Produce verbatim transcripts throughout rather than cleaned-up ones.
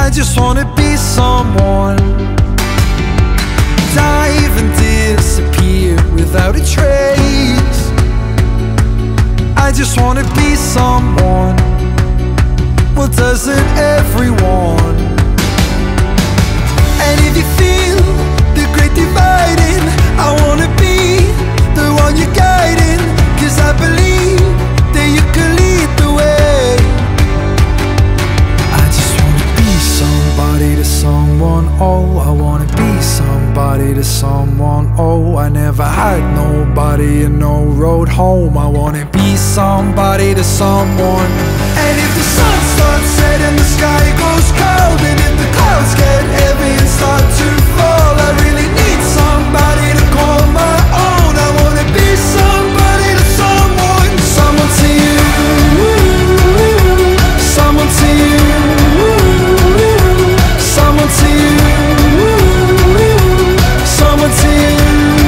I just wanna be someone. Dive and disappear without a trace. I just wanna be someone. Well, doesn't everyone? And if you feel the great dividing, I wanna be the one you're guiding. Cause I believe that you can lead the way. I just wanna be somebody to someone. Oh, I wanna be somebody to someone. Oh, I never had nobody and no road home. I wanna be somebody to someone. And if the sun starts setting, the sky goes cold, and if the clouds get heavy and start to fall, I really need somebody to call my own. I wanna be somebody to someone. Someone to you, someone to you, someone to you, someone to you.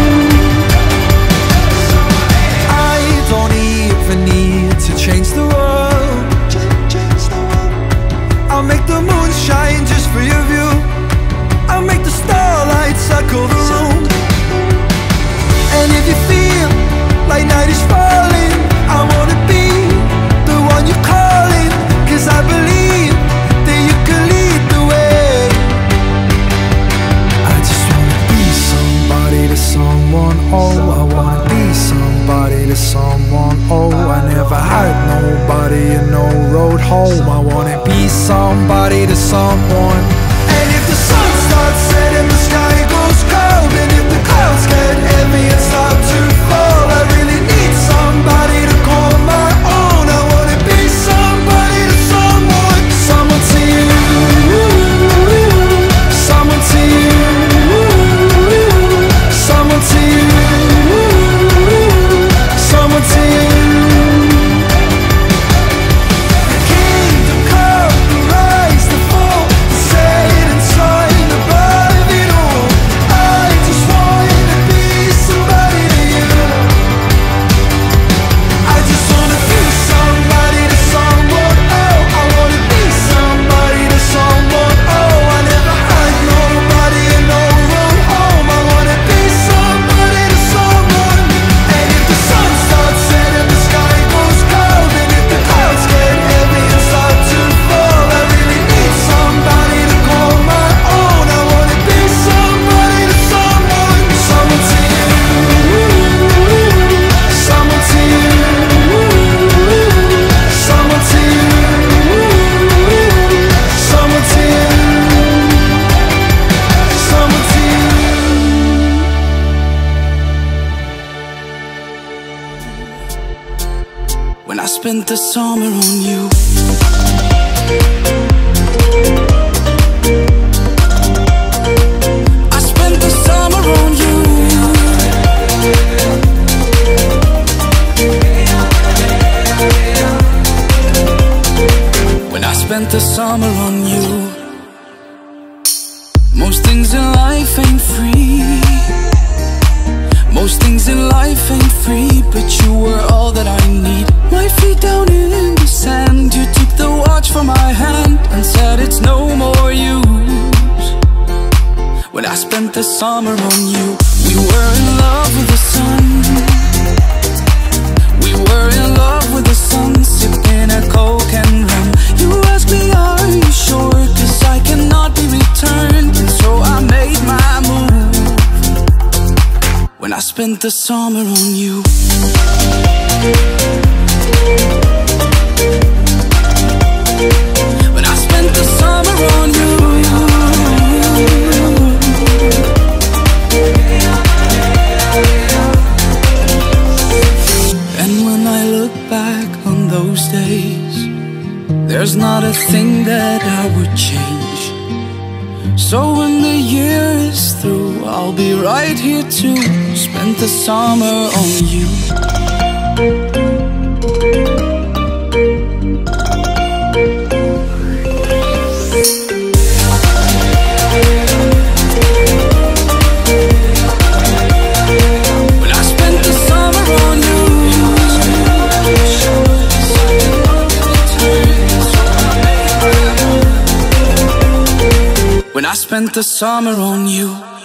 I don't even need to change the world. I'll make the moon shine just for your view. I'll make the starlight circle the room. And if you feel like night is falling, I wanna be the one you're calling. Cause I believe that you can lead the way. I just wanna be somebody to someone. Oh, I wanna be somebody to someone. Oh, I never had nobody and no road home. I wanna be somebody to someone. And if the sun starts setting, the sky goes cold, and if the clouds get heavy and start to fall, I really need somebody to call my own. I wanna be somebody to someone. Someone to you, someone to you, someone to you, someone to you. Spent the summer on you. I spent the summer on you. When I spent the summer on you. Most things in life ain't free. Most things in life ain't free, but you were all that I need. My feet down in the sand, you took the watch from my hand and said it's no more use. When I spent the summer on you, we were in love with the sun. We were in love with the sun, sipping a coke and rum. You asked me, are you sure? Cause I cannot be returned, and so I made my move. When I spent the summer on you. When I spent the summer on you. And when I look back on those days, there's not a thing that I would change. So when the year is through, I'll be right here to spend the summer on you. when I spent the summer on you.